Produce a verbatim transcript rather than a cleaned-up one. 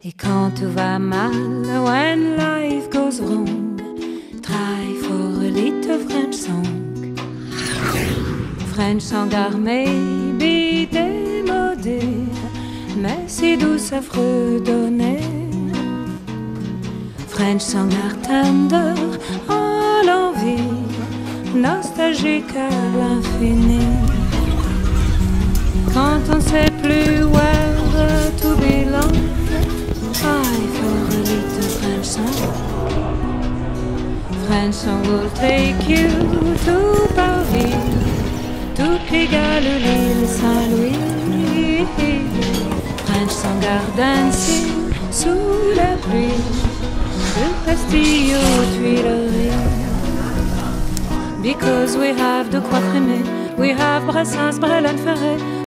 Et quand tout va mal, when life goes wrong, try for a little French song. French song are maybe démodé, mais si douce à fredonner. French song are tender, à l'envie, nostalgique à l'infini. Quand on sait plus where to belong, try for a little French song. French song will take you to Paris, to Pigalle, l'île Saint-Louis. French song are dancing sous la pluie, de Bastille aux Tuileries. Because we have de quoi frimer, we have Brassens, Brel and Ferret.